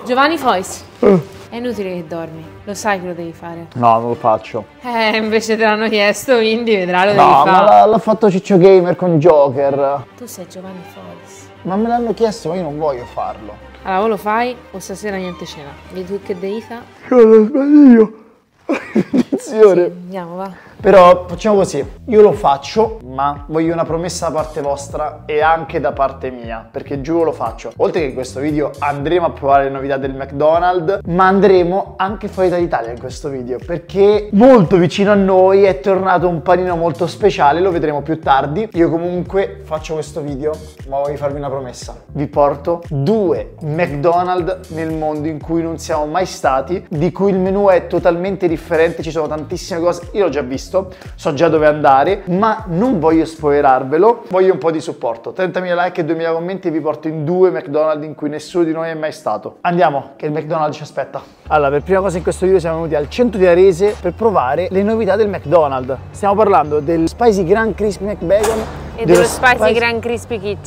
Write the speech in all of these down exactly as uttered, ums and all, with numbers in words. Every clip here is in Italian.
Giovanni Fois, Eh. è inutile che dormi, lo sai che lo devi fare. No, non lo faccio. Eh, invece te l'hanno chiesto, quindi vedrai lo No, devi ma fare. l'ha fatto Ciccio Gamer con Joker. Tu sei Giovanni Fois. Ma me l'hanno chiesto, ma io non voglio farlo. Allora, o lo fai o stasera niente cena. E tu che devi fare? Cosa sbaglio io? Attenzione. Sì, andiamo, va. Però facciamo così, io lo faccio, ma voglio una promessa da parte vostra e anche da parte mia, perché giuro lo faccio. Oltre che in questo video andremo a provare le novità del McDonald's, ma andremo anche fuori dall'Italia in questo video, perché molto vicino a noi è tornato un panino molto speciale, lo vedremo più tardi. Io comunque faccio questo video, ma voglio farvi una promessa. Vi porto due McDonald's nel mondo in cui non siamo mai stati, di cui il menù è totalmente differente, ci sono tantissime cose, io l'ho già visto. So già dove andare, ma non voglio spoilerarvelo, voglio un po' di supporto. trentamila like e duemila commenti e vi porto in due McDonald's in cui nessuno di noi è mai stato. Andiamo, che il McDonald's ci aspetta. Allora, per prima cosa in questo video siamo venuti al centro di Arese per provare le novità del McDonald's. Stiamo parlando del Spicy Grand Crispy McBacon E dello Spicy Grand Crispy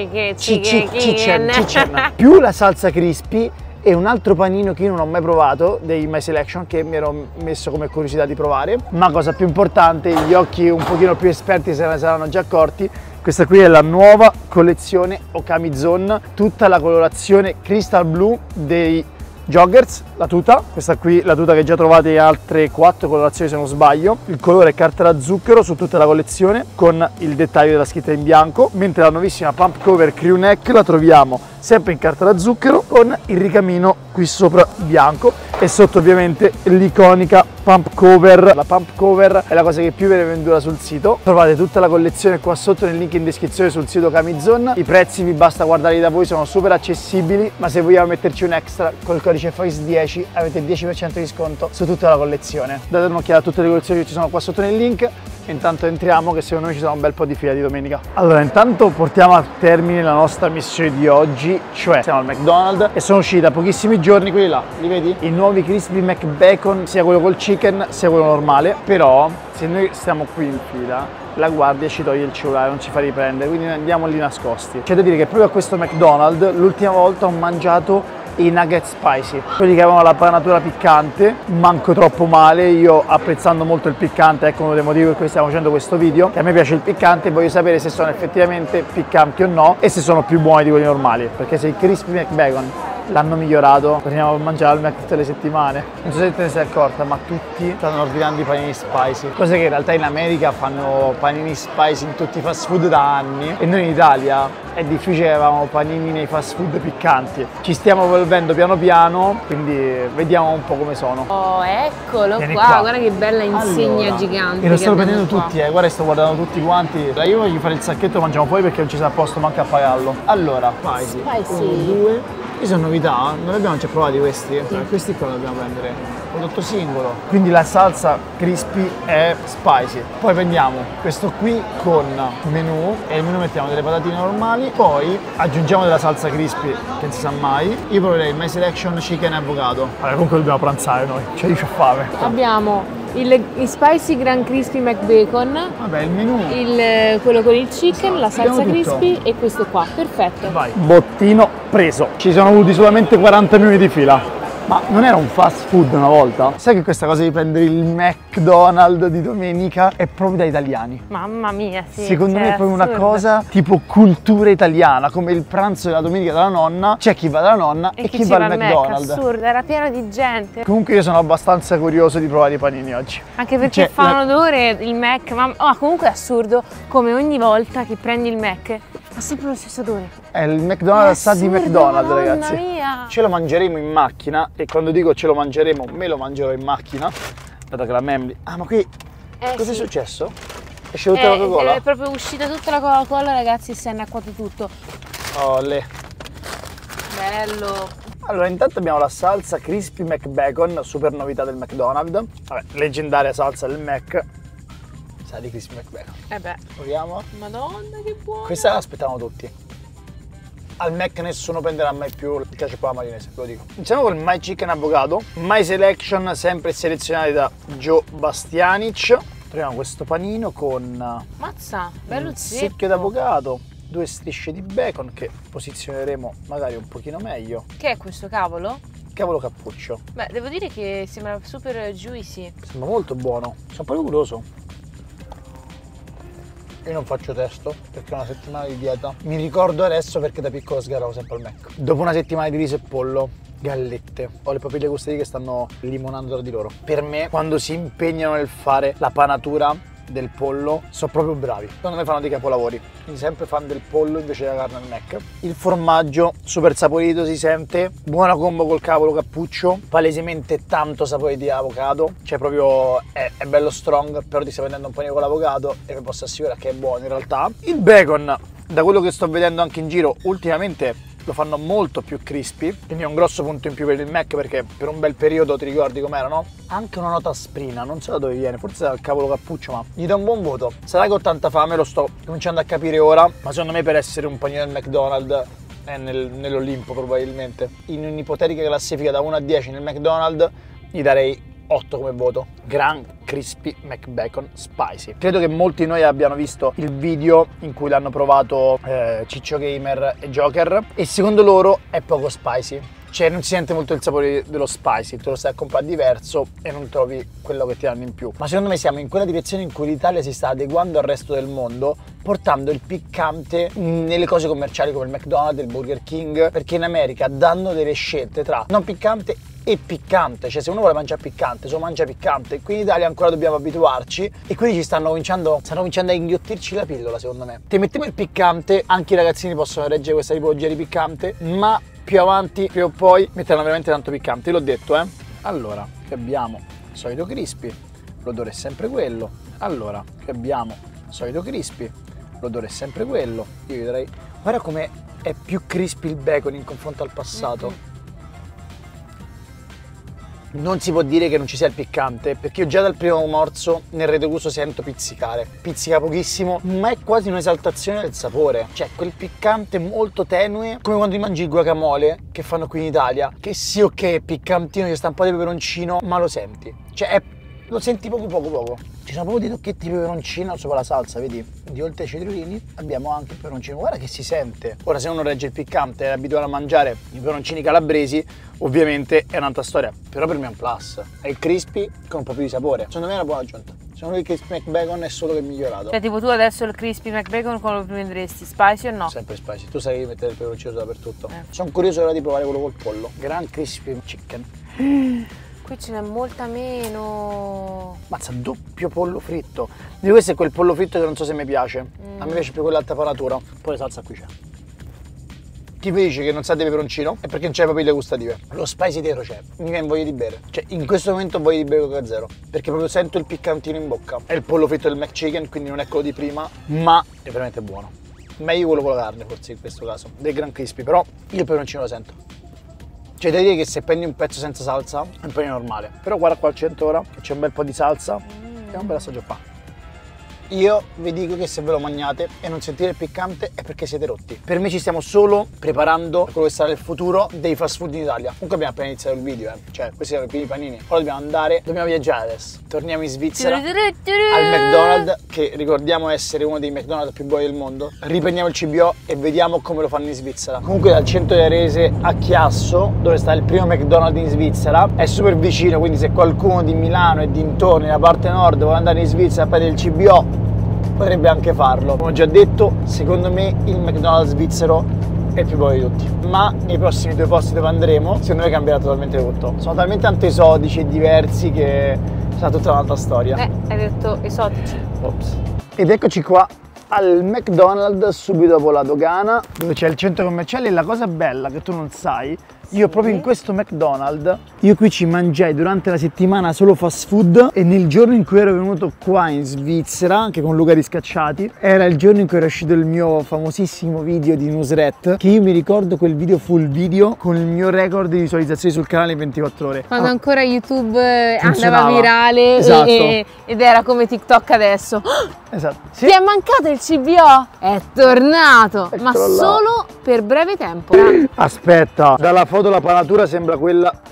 Chicken. Più la salsa crispy e un altro panino che io non ho mai provato, dei My Selection, che mi ero messo come curiosità di provare. Ma cosa più importante, gli occhi un pochino più esperti se ne saranno già accorti, questa qui è la nuova collezione Okami Zone, tutta la colorazione Crystal Blue dei joggers, la tuta, questa qui la tuta che già trovate in altre quattro colorazioni se non sbaglio. Il colore è carta da zucchero su tutta la collezione con il dettaglio della scritta in bianco, mentre la nuovissima pump cover crew neck la troviamo sempre in carta da zucchero con il ricamino qui sopra bianco e sotto ovviamente l'iconica pump cover. La pump cover è la cosa che più viene venduta sul sito. Trovate tutta la collezione qua sotto nel link in descrizione sul sito Okami Zone. I prezzi vi basta guardarli da voi, sono super accessibili, ma se vogliamo metterci un extra col codice Fois dieci avete il dieci per cento di sconto su tutta la collezione. Date un'occhiata a tutte le collezioni che ci sono qua sotto nel link. Intanto entriamo, che secondo me ci sarà un bel po' di fila di domenica. Allora, intanto portiamo a termine la nostra missione di oggi, cioè siamo al McDonald's e sono usciti da pochissimi giorni quelli là, li vedi? I nuovi Crispy McBacon, sia quello col chicken sia quello normale. Però se noi stiamo qui in fila, la guardia ci toglie il cellulare, non ci fa riprendere, quindi andiamo lì nascosti. C'è da dire che proprio a questo McDonald's l'ultima volta ho mangiato i nugget spicy, quelli che avevano la panatura piccante, manco troppo male. Io, apprezzando molto il piccante, ecco uno dei motivi per cui stiamo facendo questo video, che a me piace il piccante e voglio sapere se sono effettivamente piccanti o no e se sono più buoni di quelli normali, perché se il Crispy McBacon l'hanno migliorato, torniamo a mangiare al Mac tutte le settimane. Non so se te ne sei accorta, ma tutti stanno ordinando i panini spicy, cose che in realtà in America fanno panini spicy in tutti i fast food da anni e noi in Italia è difficile che avevamo panini nei fast food piccanti. Ci stiamo evolvendo piano piano, quindi vediamo un po' come sono. Oh, eccolo qua. qua, guarda che bella insegna allora, gigante. E lo sto prendendo qua. tutti, eh, guarda, sto guardando tutti quanti. Dai, io voglio fare il sacchetto, lo mangiamo poi perché non ci sta a posto manco a pagarlo. Allora, spicy. Spicy. uno, due. Questi sono novità, non li abbiamo già provati questi? Sì. Eh, questi qua li dobbiamo prendere, prodotto singolo. Quindi la salsa crispy è spicy. Poi prendiamo questo qui con menù e nel menù mettiamo delle patatine normali, poi aggiungiamo della salsa crispy che non si sa mai. Io proverei il My Selection chicken e avocado. Allora, comunque dobbiamo pranzare noi, cioè io c'ho fame. Abbiamo il, il Spicy Grand Crispy McBacon. Vabbè, il menù. Il, quello con il chicken, la salsa Abbiamo tutto. crispy e questo qua, perfetto. Vai. Bottino preso. Ci sono voluti solamente quaranta minuti di fila. Ma non era un fast food una volta? Sai che questa cosa di prendere il McDonald's di domenica è proprio da italiani? Mamma mia, sì. Secondo me è proprio una assurdo. cosa tipo cultura italiana, come il pranzo della domenica della nonna, c'è chi va dalla nonna e, e chi, chi va al McDonald's. Mac, assurdo, era pieno di gente. Comunque io sono abbastanza curioso di provare i panini oggi. Anche perché cioè, fa la... un odore il Mac, ma oh, comunque è assurdo come ogni volta che prendi il Mac ha sempre lo stesso odore. È il McDonald's sa di McDonald's, ragazzi. Mia. Ce lo mangeremo in macchina e quando dico ce lo mangeremo, me lo mangerò in macchina, dato che la Memli... Ah, ma qui eh, cosa sì. è successo? Esce tutta la Coca-Cola? È proprio uscita tutta la Coca-Cola, ragazzi, e si è annacquato tutto. Oh, le. Bello. Allora, intanto abbiamo la salsa Crispy McBacon, super novità del McDonald's. Vabbè, leggendaria salsa del Mac. Sa di Crispy McBacon. Eh beh. Proviamo. Madonna, che buono. Questa la aspettavamo tutti. Al Mac nessuno prenderà mai più il ketchup alla maionese, ve lo dico. Iniziamo con il My Chicken Avocado. My Selection, sempre selezionati da Joe Bastianic. Troviamo questo panino con Mazza, bello un zeppo. secchio d'avocado, due strisce di bacon che posizioneremo magari un pochino meglio. Che è questo cavolo? cavolo cappuccio. Beh, devo dire che sembra super juicy. Sembra molto buono, sono proprio curioso. Io non faccio testo perché è una settimana di dieta. Mi ricordo adesso perché da piccolo sgarravo sempre al Mac. Dopo una settimana di riso e pollo, gallette. Ho le papille gustative che stanno limonando tra di loro. Per me, quando si impegnano nel fare la panatura del pollo, sono proprio bravi. Secondo me fanno dei capolavori. Quindi sempre fan del pollo invece della carne al Mac. Il formaggio super saporito, si sente. Buona combo col cavolo cappuccio. Palesemente tanto sapore di avocado. Cioè proprio è, è bello strong, però ti stai prendendo un panino con l'avocado e vi posso assicurare che è buono in realtà. Il bacon, da quello che sto vedendo anche in giro, ultimamente lo fanno molto più crispy, quindi è un grosso punto in più per il Mac perché per un bel periodo ti ricordi com'era, no? Anche una nota asprina, non so da dove viene, forse dal cavolo cappuccio, ma gli do un buon voto. Sarà che ho tanta fame, lo sto cominciando a capire ora, ma secondo me per essere un panino del McDonald's è nel, nell'Olimpo probabilmente. In un'ipotetica classifica da uno a dieci nel McDonald's gli darei otto come voto. Gran Crispy McBacon Spicy. Credo che molti di noi abbiano visto il video in cui l'hanno provato eh, Ciccio Gamer e Joker e secondo loro è poco spicy. Cioè non si sente molto il sapore dello spicy, te lo stai a comprare diverso e non trovi quello che ti danno in più. Ma secondo me siamo in quella direzione in cui l'Italia si sta adeguando al resto del mondo, portando il piccante nelle cose commerciali come il McDonald's, il Burger King, perché in America danno delle scelte tra non piccante e piccante, cioè se uno vuole mangiare piccante, se lo mangia piccante. Qui in Italia ancora dobbiamo abituarci e quindi ci stanno cominciando, stanno cominciando a inghiottirci la pillola secondo me. Te mettiamo il piccante, anche i ragazzini possono reggere questa tipologia di piccante, ma più avanti, più o poi metteranno veramente tanto piccante, l'ho detto eh. Allora, qui abbiamo solito crispy, l'odore è sempre quello. Allora, qui abbiamo solito crispy, l'odore è sempre quello. Io direi, guarda come è più crispy il bacon in confronto al passato. Mm-hmm. Non si può dire che non ci sia il piccante, perché io già dal primo morso nel retrogusto sento pizzicare. Pizzica pochissimo, ma è quasi un'esaltazione del sapore. Cioè quel piccante molto tenue, come quando ti mangi il guacamole che fanno qui in Italia, che sì ok è piccantino, ci sta un po' di peperoncino, ma lo senti. Cioè è, lo senti poco poco poco. Ci sono proprio dei tocchetti di peperoncino sopra la salsa, vedi? Di oltre ai cetriolini abbiamo anche il peperoncino, guarda che si sente. Ora se uno regge il piccante e è abituato a mangiare i peperoncini calabresi, ovviamente è un'altra storia, però per me è un plus. È il crispy con un po' più di sapore. Secondo me è una buona aggiunta. Secondo me il Crispy McBacon è solo che migliorato. Cioè tipo tu adesso il Crispy McBacon come lo prenderesti? Spicy o no? Sempre spicy, tu sai mettere il peperoncino dappertutto. Eh. Sono curioso ora di provare quello col pollo. Gran Crispy Chicken. Qui ce n'è molta meno. Mazza, doppio pollo fritto. Di questo è quel pollo fritto che non so se mi piace. Mm. A me piace più quell'alta panatura. Poi la salsa qui c'è. Chi vi dice che non sa di peperoncino è perché non c'è papille gustative. Lo spicy dietro c'è, mi viene voglia di bere. Cioè in questo momento ho voglia di bere Coca Zero, perché proprio sento il piccantino in bocca. È il pollo fritto del McChicken, quindi non è quello di prima, ma è veramente buono. Meglio quello con la carne forse in questo caso, del Gran Crispy, però io il peperoncino lo sento. Cioè da dire che se prendi un pezzo senza salsa è un po' normale. Però guarda qua al centro ora, che c'è un bel po' di salsa, mm. è un bel assaggio qua. Io vi dico che se ve lo mangiate e non sentite il piccante è perché siete rotti. Per me ci stiamo solo preparando quello che sarà il futuro dei fast food in Italia. Comunque abbiamo appena iniziato il video, eh. Cioè questi sono i primi panini. Ora dobbiamo andare, dobbiamo viaggiare adesso. Torniamo in Svizzera al McDonald's, che ricordiamo essere uno dei McDonald's più buoni del mondo. Riprendiamo il C B O e vediamo come lo fanno in Svizzera. Comunque dal centro di Arese a Chiasso, dove sta il primo McDonald's in Svizzera, è super vicino, quindi se qualcuno di Milano e dintorni, la parte nord, vuole andare in Svizzera a prendere il C B O, potrebbe anche farlo. Come ho già detto, secondo me il McDonald's svizzero è il più buono di tutti, ma nei prossimi due posti dove andremo secondo me cambierà totalmente tutto. Sono talmente tanto esodici e diversi che sarà tutta un'altra storia. Eh, hai detto esotici. Ops. Ed eccoci qua al McDonald's subito dopo la dogana, dove c'è il centro commerciale. E la cosa bella che tu non sai, io proprio in questo McDonald's, io qui ci mangiai durante la settimana solo fast food, e nel giorno in cui ero venuto qua in Svizzera, anche con Luca Riscacciati, era il giorno in cui era uscito il mio famosissimo video di Nusret, che io mi ricordo quel video full video con il mio record di visualizzazioni sul canale in ventiquattro ore. Quando ah. ancora YouTube funzionava. Andava virale, esatto. e, ed era come TikTok adesso. Esatto. Sì. Ti è mancato il C B O? È tornato, Eccolo ma là. Solo per breve tempo. Aspetta, dalla foto la panatura sembra quella del McDonald's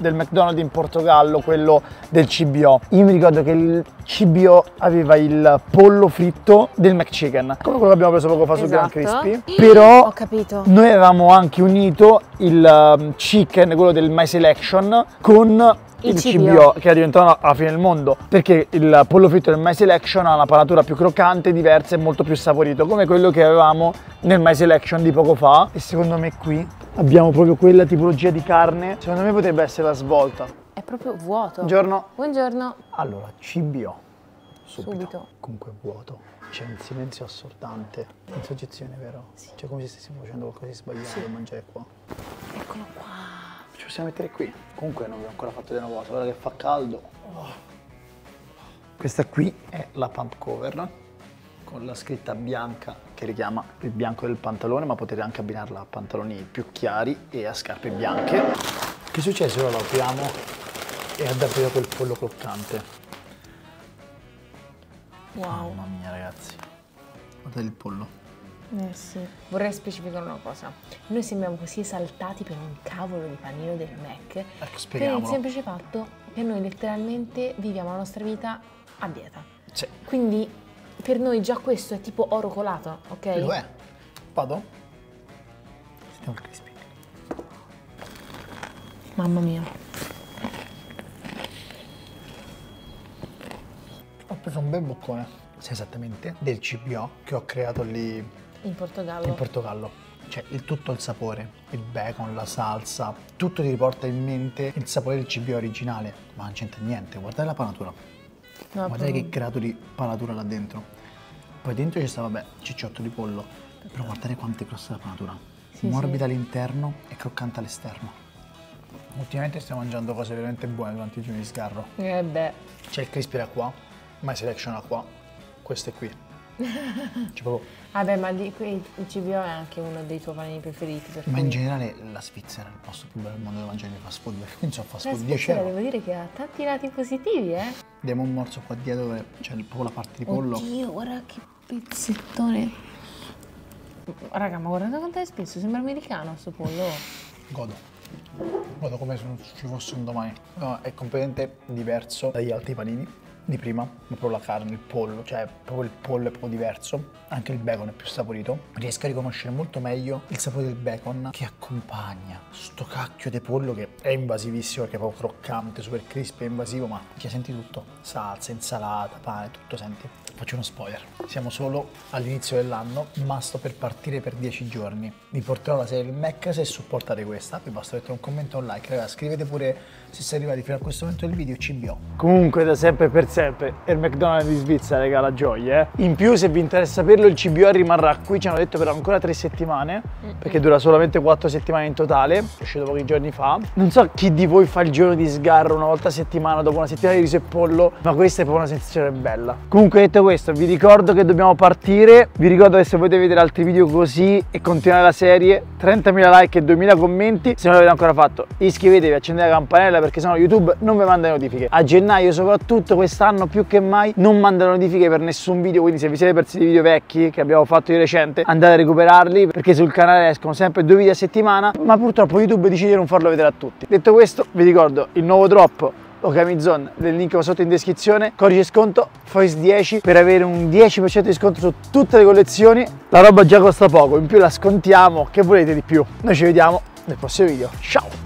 McDonald's in Portogallo, quello del C B O. Io mi ricordo che il C B O aveva il pollo fritto del McChicken, come quello che abbiamo preso poco fa su Gran Esatto. Crispy, però Ho capito. noi avevamo anche unito il chicken, quello del My Selection, con il C B O, che è diventato alla fine del mondo, perché il pollo fritto del My Selection ha una panatura più croccante, diversa e molto più saporito, come quello che avevamo nel My Selection di poco fa. E secondo me qui abbiamo proprio quella tipologia di carne, secondo me potrebbe essere la svolta. È proprio vuoto. Buongiorno. Buongiorno. Allora, C B O, subito. Subito. Comunque vuoto, c'è un silenzio assordante, in soggezione, vero? Sì. Cioè come se stessimo facendo qualcosa di sbagliato, sì, a mangiare qua. Eccolo qua. Ci possiamo mettere qui. Comunque non vi ho ancora fatto vedere una cosa, guarda che fa caldo. Oh. Questa qui è la pump cover con la scritta bianca che richiama il bianco del pantalone, ma potete anche abbinarla a pantaloni più chiari e a scarpe bianche. Che succede? Ora la apriamo e ha davvero quel pollo croccante. Wow. Mamma mia ragazzi, guardate il pollo. Eh sì. Vorrei specificare una cosa. Noi sembriamo così esaltati per un cavolo di panino del Mac, Ecco, per il spieghiamolo. semplice fatto che noi letteralmente viviamo la nostra vita a dieta. Sì. Quindi per noi già questo è tipo oro colato, ok? Lo è. Vado? Sentiamo il crispy. Mamma mia. Ho preso un bel boccone. Sì, esattamente, del C B O che ho creato lì In Portogallo. in Portogallo. Cioè il tutto il sapore, il bacon, la salsa, tutto ti riporta in mente il sapore del C B O originale, ma non c'entra niente. Guardate la panatura, No, guardate proprio- che grado di panatura là dentro. Poi dentro ci sta, vabbè, cicciotto di pollo, però guardate quanto è grossa la panatura, Sì, morbida sì. all'interno e croccante all'esterno. Ultimamente stiamo mangiando cose veramente buone durante i giorni di sgarro. Eh beh. C'è il crispy da qua, My Selection da qua, questo è qui. C'è proprio... Vabbè, ma di, qui il C B O è anche uno dei tuoi panini preferiti. Per Ma cui... in generale la Svizzera è il posto più bello del mondo dove mangiare fast food, perché non so fast La food, dieci Svizzera euro. devo dire che ha tanti lati positivi, eh? Diamo un morso qua dietro dove c'è proprio la parte di pollo. Oddio, guarda che pezzettone. Raga, ma guardate quanto è spesso, sembra americano sto pollo. Godo. Godo come se non ci fosse un domani. No, è completamente diverso dagli altri panini di prima, ma proprio la carne, il pollo, cioè proprio il pollo è proprio diverso, anche il bacon è più saporito. Riesco a riconoscere molto meglio il sapore del bacon che accompagna sto cacchio di pollo che è invasivissimo perché è proprio croccante, super crispy, è invasivo, ma che senti tutto, salsa, insalata, pane, tutto senti. Faccio uno spoiler, siamo solo all'inizio dell'anno, ma sto per partire per dieci giorni. Vi porterò la serie del Mac se supportate questa, vi basta mettere un commento e un like, ragazzi, scrivete pure se siete arrivati fino a questo momento del video C B O. Comunque da sempre e per sempre è il McDonald's di Svizzera regala gioie, eh. In più se vi interessa saperlo il C B O rimarrà qui, ci hanno detto per ancora tre settimane, perché dura solamente quattro settimane in totale, è uscito pochi giorni fa. Non so chi di voi fa il giorno di sgarro una volta a settimana dopo una settimana di riso e pollo, ma questa è proprio una sensazione bella. Comunque detto questo, vi ricordo che dobbiamo partire, vi ricordo che se volete vedere altri video così e continuare la serie, trentamila like e duemila commenti, se non l'avete ancora fatto iscrivetevi, accendete la campanella perché sennò YouTube non vi manda notifiche. A gennaio soprattutto quest'anno più che mai non manda notifiche per nessun video, quindi se vi siete persi dei video vecchi che abbiamo fatto di recente andate a recuperarli perché sul canale escono sempre due video a settimana, ma purtroppo YouTube decide di non farlo vedere a tutti. Detto questo vi ricordo il nuovo drop Okamizon del link qua sotto in descrizione, codice sconto F O I S dieci per avere un dieci per cento di sconto su tutte le collezioni. La roba già costa poco, in più la scontiamo, che volete di più? Noi ci vediamo nel prossimo video, ciao!